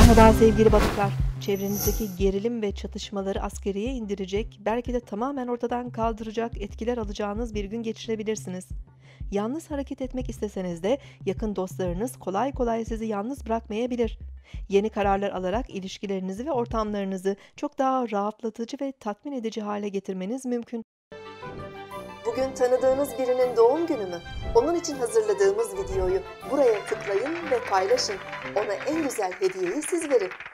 Merhaba sevgili balıklar. Çevrenizdeki gerilim ve çatışmaları asgariye indirecek, belki de tamamen ortadan kaldıracak etkiler alacağınız bir gün geçirebilirsiniz. Yalnız hareket etmek isteseniz de yakın dostlarınız kolay kolay sizi yalnız bırakmayabilir. Yeni kararlar alarak ilişkilerinizi ve ortamlarınızı çok daha rahatlatıcı ve tatmin edici hale getirmeniz mümkün. Bugün tanıdığınız birinin doğum günü mü? Onun için hazırladığımız videoyu buraya tıklayın ve paylaşın. Ona en güzel hediyeyi siz verin.